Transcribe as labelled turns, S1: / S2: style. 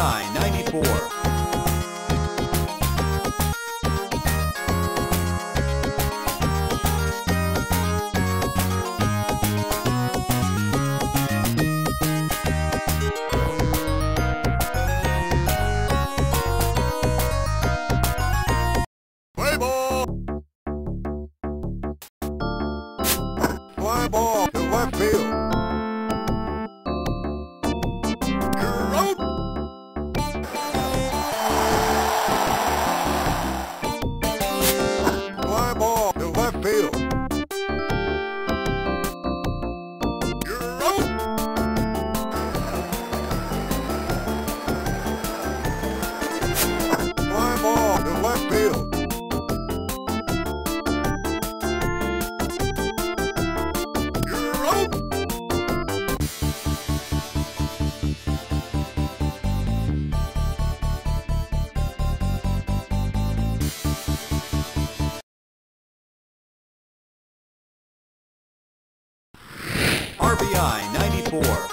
S1: R.B.I. 94.
S2: Fly ball to left field. You're out. Fly ball to left field. You're out. Fly ball to left field.
S1: R.B.I. 94.